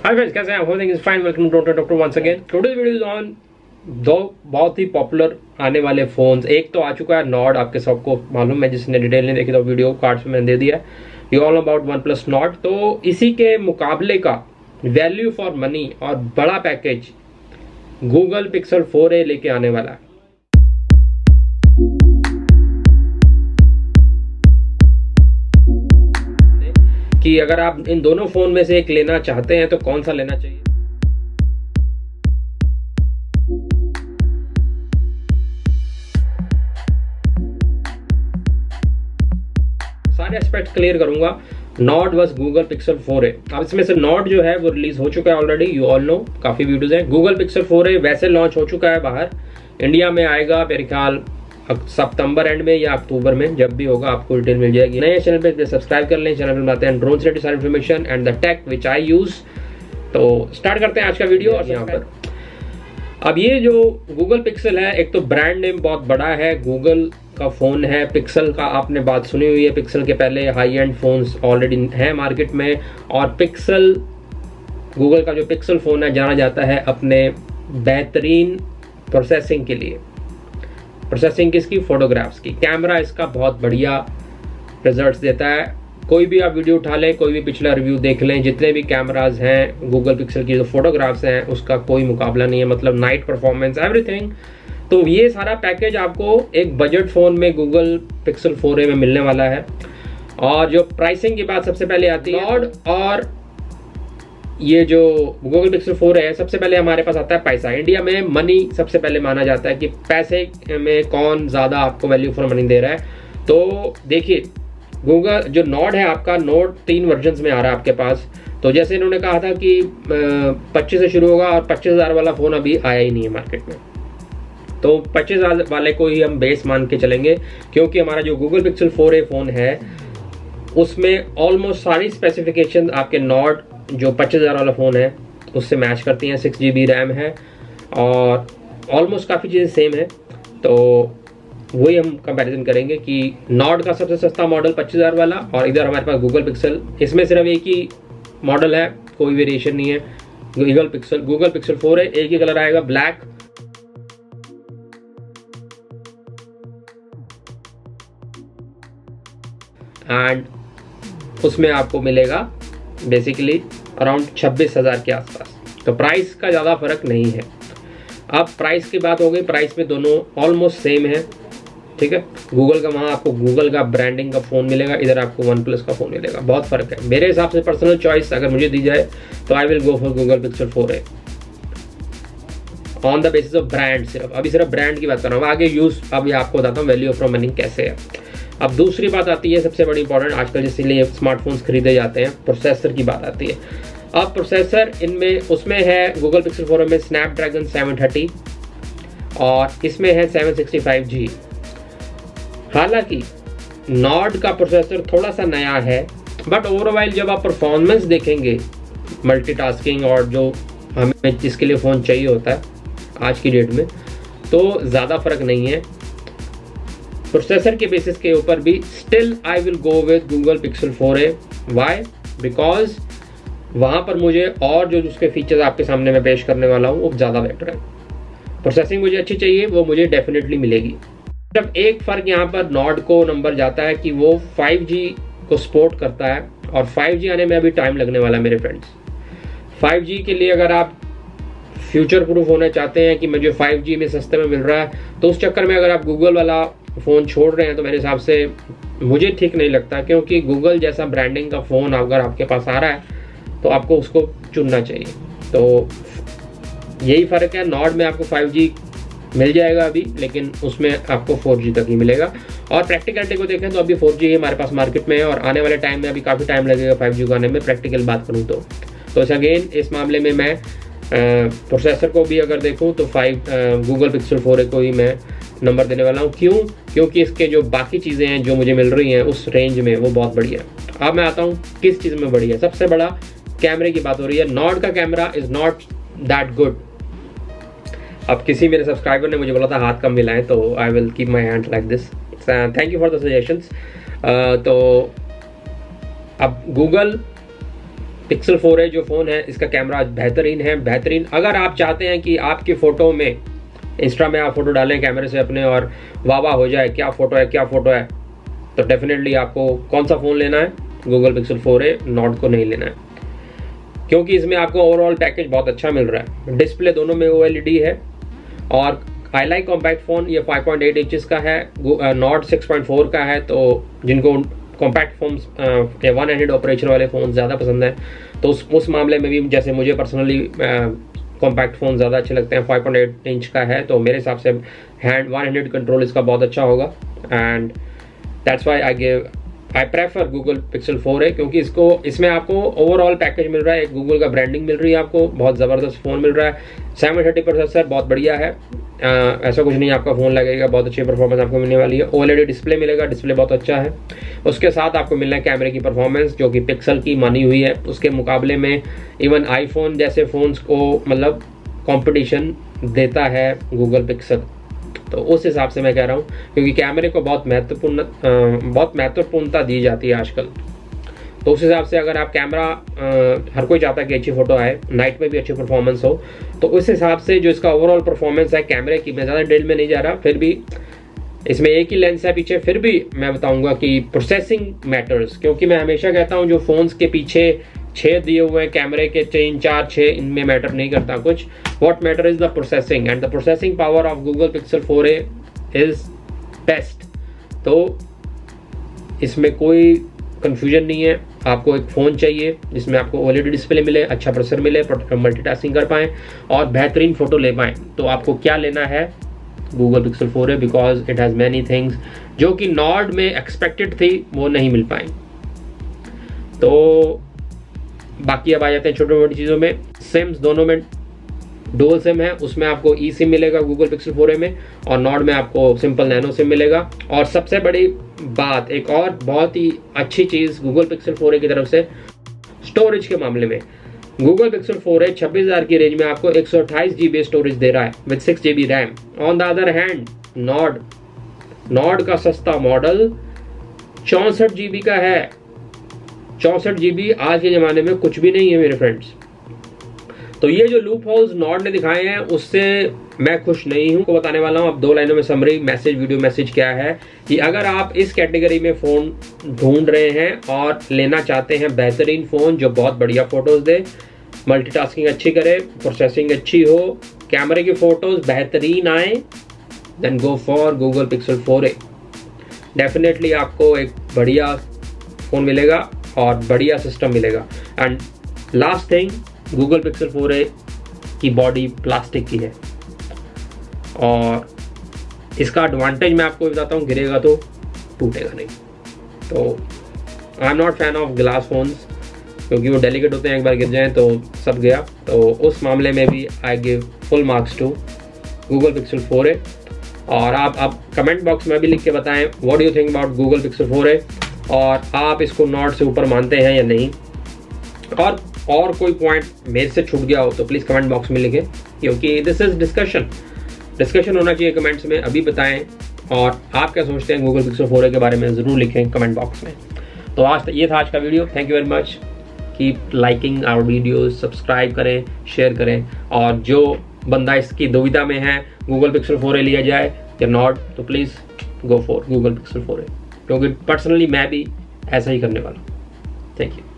Hi friends, कैसे हैं आप? Hoping is fine. Welcome to doctor once again. Today's video is on दो बहुत ही पॉपुलर आने वाले फोन्स। एक तो आ चुका है नॉर्ड, आपके सबको मालूम है, जिसने डिटेल नहीं देखी तो वीडियो कार्ड्स में मैंने दे दिया। You all about OnePlus Nord. तो इसी के मुकाबले का वैल्यू फॉर मनी और बड़ा पैकेज गूगल पिक्सल 4a लेके आने वाला है। कि अगर आप इन दोनों फोन में से एक लेना चाहते हैं तो कौन सा लेना चाहिए। सारे एस्पेक्ट क्लियर करूंगा। Nord versus Google Pixel 4a। अब इसमें से नॉर्ड जो है वो रिलीज हो चुका है ऑलरेडी, यू ऑल नो, काफी वीडियोस हैं। गूगल पिक्सल 4a वैसे लॉन्च हो चुका है बाहर, इंडिया में आएगा मेरे ख्याल सितंबर एंड में या अक्टूबर में, जब भी होगा आपको डिटेल मिल जाएगी। नए चैनल पे सब्सक्राइब कर लें। चैनल पे बनाते हैं ड्रोन से रिलेटेड सारी information and the tech which I use. तो स्टार्ट करते हैं आज का वीडियो। और यहाँ पर अब ये जो गूगल पिक्सल है, एक तो ब्रांड नेम बहुत बड़ा है, गूगल का फोन है। पिक्सल का आपने बात सुनी हुई है, पिक्सल के पहले हाई एंड फोन्स ऑलरेडी हैं मार्केट में। और पिक्सल, गूगल का जो पिक्सल फोन है, जाना जाता है अपने बेहतरीन प्रोसेसिंग के लिए। प्रोसेसिंग किसकी? फोटोग्राफ्स की। कैमरा इसका बहुत बढ़िया रिजल्ट्स देता है। कोई भी आप वीडियो उठा लें, कोई भी पिछला रिव्यू देख लें, जितने भी कैमराज हैं गूगल पिक्सल की जो फोटोग्राफ्स हैं उसका कोई मुकाबला नहीं है। मतलब नाइट परफॉर्मेंस, एवरीथिंग। तो ये सारा पैकेज आपको एक बजट फोन में गूगल पिक्सल 4a में मिलने वाला है। और जो प्राइसिंग की बात सबसे पहले आती है, नॉर्ड और ये जो गूगल पिक्सल 4 है, सबसे पहले हमारे पास आता है पैसा। इंडिया में मनी सबसे पहले माना जाता है कि पैसे में कौन ज्यादा आपको वैल्यू फॉर मनी दे रहा है। तो देखिए, गूगल जो नॉर्ड है आपका, नोट 3 वर्जन्स में आ रहा है आपके पास। तो जैसे इन्होंने कहा था कि 25 से शुरू होगा, और 25,000 वाला फोन अभी आया ही नहीं है मार्केट में। तो 25,000 वाले को ही हम बेस मान के चलेंगे, क्योंकि हमारा जो गूगल पिक्सल 4a फोन है उसमें ऑलमोस्ट सारी स्पेसिफिकेशन आपके नॉर्ड जो 25,000 वाला फ़ोन है उससे मैच करती हैं। 6 GB रैम है और ऑलमोस्ट काफ़ी चीज़ें सेम है। तो वही हम कंपैरिजन करेंगे कि नॉर्ड का सबसे सस्ता मॉडल 25,000 वाला, और इधर हमारे पास गूगल पिक्सल। इसमें सिर्फ एक ही मॉडल है, कोई वेरिएशन नहीं है। गूगल पिक्सल 4 है, एक ही कलर आएगा, ब्लैक। एंड उसमें आपको मिलेगा बेसिकली अराउंड 26,000 के आसपास। तो प्राइस का ज़्यादा फर्क नहीं है। अब प्राइस की बात हो गई, प्राइस में दोनों ऑलमोस्ट सेम है, ठीक है। गूगल का, वहाँ आपको गूगल का ब्रांडिंग का फ़ोन मिलेगा, इधर आपको वन प्लस का फ़ोन मिलेगा। बहुत फ़र्क है मेरे हिसाब से। पर्सनल चॉइस अगर मुझे दी जाए तो I will go for Google Pixel 4a on the basis of brand. अभी सिर्फ ब्रांड की बात कर रहा हूँ, आगे यूज़ अभी आपको बताता हूँ वैल्यू फॉर मनी कैसे है। अब दूसरी बात आती है सबसे बड़ी इंपॉर्टेंट, आजकल जिसलिए स्मार्टफोन्स खरीदे जाते हैं, प्रोसेसर की बात आती है। अब प्रोसेसर इनमें उसमें है गूगल पिक्सल 4 में स्नैपड्रैगन 730 और इसमें है 765G। हालांकि नॉर्ड का प्रोसेसर थोड़ा सा नया है, बट ओवरऑल जब आप परफॉर्मेंस देखेंगे, मल्टीटास्किंग और जो हमें जिसके लिए फ़ोन चाहिए होता है आज की डेट में, तो ज़्यादा फर्क नहीं है। प्रोसेसर के बेसिस के ऊपर भी still I will go with Google Pixel 4a। Why? Because वहाँ पर मुझे और जो उसके फीचर्स आपके सामने मैं पेश करने वाला हूँ वो ज़्यादा बेटर है। प्रोसेसिंग मुझे अच्छी चाहिए, वो मुझे डेफिनेटली मिलेगी। सिर्फ एक फ़र्क यहाँ पर नॉर्ड को नंबर जाता है कि वो 5G को सपोर्ट करता है, और 5G आने में अभी टाइम लगने वाला है मेरे फ्रेंड्स। 5G के लिए अगर आप फ्यूचर प्रूफ होना चाहते हैं कि मुझे 5G में सस्ते में मिल रहा है, तो उस चक्कर में अगर आप गूगल वाला फ़ोन छोड़ रहे हैं तो मेरे हिसाब से मुझे ठीक नहीं लगता। क्योंकि गूगल जैसा ब्रांडिंग का फ़ोन अगर आपके पास आ रहा है तो आपको उसको चुनना चाहिए। तो यही फ़र्क है। नॉर्ड में आपको 5G मिल जाएगा अभी, लेकिन उसमें आपको 4G तक ही मिलेगा। और प्रैक्टिकलिटी को देखें तो अभी 4G हमारे पास मार्केट में है, और आने वाले टाइम में अभी काफ़ी टाइम लगेगा 5G को आने में, प्रैक्टिकल बात करूँ तो इस अगेन इस मामले में मैं प्रोसेसर को भी अगर देखूं तो गूगल पिक्सल 4a को ही मैं नंबर देने वाला हूं। क्यों? क्योंकि इसके जो बाकी चीज़ें हैं जो मुझे मिल रही हैं उस रेंज में, वो बहुत बढ़िया है। अब मैं आता हूं किस चीज़ में बढ़िया। सबसे बड़ा कैमरे की बात हो रही है। नॉर्ड का camera is not that good. अब किसी मेरे सब्सक्राइबर ने मुझे बोला था हाथ कम मिलाएं, तो I will keep my hand like this. Thank you for the suggestions. तो अब गूगल पिक्सल 4a जो फ़ोन है इसका कैमरा बेहतरीन है, बेहतरीन। अगर आप चाहते हैं कि आपकी फ़ोटो में, इंस्टा में आप फ़ोटो डालें कैमरे से अपने और वाह हो जाए, क्या फ़ोटो है क्या फ़ोटो है, तो डेफिनेटली आपको कौन सा फ़ोन लेना है, गूगल पिक्सल 4a, नॉट को नहीं लेना है, क्योंकि इसमें आपको ओवरऑल पैकेज बहुत अच्छा मिल रहा है। डिस्प्ले दोनों में OLED है और आई लाइक कॉम्पैक्ट फ़ोन। ये 5.8 इंचज़ का है, नॉट 6.4 का है। तो जिनको कॉम्पैक्ट फोन्स या वन हैंडेड ऑपरेशन वाले फ़ोन ज़्यादा पसंद हैं, तो उस मामले में भी जैसे मुझे पर्सनली कॉम्पैक्ट फ़ोन ज़्यादा अच्छे लगते हैं। 5.8 इंच का है तो मेरे हिसाब से वन हैंडेड कंट्रोल इसका बहुत अच्छा होगा, and that's why I prefer Google Pixel 4a, क्योंकि इसमें आपको ओवरऑल पैकेज मिल रहा है, एक गूगल का ब्रांडिंग मिल रही है आपको, बहुत ज़बरदस्त फ़ोन मिल रहा है। 730 प्रोसेसर बहुत बढ़िया है, ऐसा कुछ नहीं आपका फ़ोन लगेगा, बहुत अच्छी परफॉर्मेंस आपको मिलने वाली है। OLED डिस्प्ले मिलेगा, डिस्प्ले बहुत अच्छा है। उसके साथ आपको मिलना है कैमरे की परफॉर्मेंस जो कि पिक्सल की मानी हुई है, उसके मुकाबले में इवन आईफोन जैसे फ़ोन्स को मतलब कंपटीशन देता है गूगल पिक्सल। तो उस हिसाब से मैं कह रहा हूँ, क्योंकि कैमरे को बहुत महत्वपूर्णता दी जाती है आजकल। तो उस हिसाब से अगर आप कैमरा, हर कोई चाहता है कि अच्छी फ़ोटो आए, नाइट में भी अच्छी परफॉर्मेंस हो, तो उस हिसाब से जो इसका ओवरऑल परफॉर्मेंस है कैमरे की, मैं ज़्यादा डिटेल में नहीं जा रहा, फिर भी इसमें एक ही लेंस है पीछे, फिर भी मैं बताऊंगा कि प्रोसेसिंग मैटर्स, क्योंकि मैं हमेशा कहता हूँ जो फ़ोन्स के पीछे 6 दिए हुए हैं, कैमरे के 3, 4, 6, इनमें मैटर नहीं करता कुछ। What matter is the processing, and the processing power of Google Pixel 4a is best. तो इसमें कोई कंफ्यूजन नहीं है। आपको एक फ़ोन चाहिए जिसमें आपको OLED डिस्प्ले मिले, अच्छा प्रोसेसर मिले, मल्टीटास्किंग कर पाएँ और बेहतरीन फ़ोटो ले पाएँ, तो आपको क्या लेना है, Google Pixel 4a, because it has many things जो कि नॉर्ड में एक्सपेक्टेड थी वो नहीं मिल पाई। तो बाकी अब आ जाते हैं छोटी मोटी चीज़ों में। सिम्स दोनों में डुअल सिम है, उसमें आपको ई सिम मिलेगा गूगल पिक्सल 4a में, और नॉर्ड में आपको सिंपल नैनो सिम मिलेगा। और सबसे बड़ी बात, एक और बहुत ही अच्छी चीज़ गूगल पिक्सल 4a की तरफ से, स्टोरेज के मामले में गूगल पिक्सल 4a 26,000 की रेंज में आपको 128 GB स्टोरेज दे रहा है with 6 GB RAM. On the other hand Nord का सस्ता मॉडल 64 GB का है। 64 GB आज के ज़माने में कुछ भी नहीं है मेरे फ्रेंड्स। तो ये जो लूप होल्स नॉर्ड ने दिखाए हैं उससे मैं खुश नहीं हूं। को बताने वाला हूं अब 2 लाइनों में समरी वीडियो मैसेज क्या है कि अगर आप इस कैटेगरी में फ़ोन ढूंढ रहे हैं और लेना चाहते हैं बेहतरीन फ़ोन जो बहुत बढ़िया फ़ोटोज़ दे, मल्टीटास्किंग अच्छी करे, प्रोसेसिंग अच्छी हो, कैमरे की फ़ोटोज़ बेहतरीन आए, then go for Google Pixel 4a। Definitely आपको एक बढ़िया फ़ोन मिलेगा और बढ़िया सिस्टम मिलेगा। And last thing, Google Pixel 4a की बॉडी प्लास्टिक की है और इसका एडवांटेज मैं आपको बताता हूँ, गिरेगा तो टूटेगा नहीं। तो I am not fan of glass phones, क्योंकि वो डेलिकेट होते हैं, एक बार गिर जाएं तो सब गया। तो उस मामले में भी I give full marks to Google Pixel 4a। और आप कमेंट बॉक्स में भी लिख के बताएं what do you think about Google Pixel 4a, और आप इसको नॉट से ऊपर मानते हैं या नहीं। और कोई पॉइंट मेरे से छूट गया हो तो प्लीज़ कमेंट बॉक्स में लिखें, क्योंकि दिस इज डिस्कशन होना चाहिए कमेंट्स में। अभी बताएं और आप क्या सोचते हैं गूगल पिक्सल 4a के बारे में, ज़रूर लिखें कमेंट बॉक्स में। तो ये था आज का video. Thank you very much. Keep liking our videos, subscribe करें, शेयर करें, और जो बंदा इसकी दुविधा में है गूगल पिक्सल 4a लिया जाए या नॉट, तो please go for Google Pixel 4a, क्योंकि पर्सनली मैं भी ऐसा ही करने वाला हूँ। Thank you.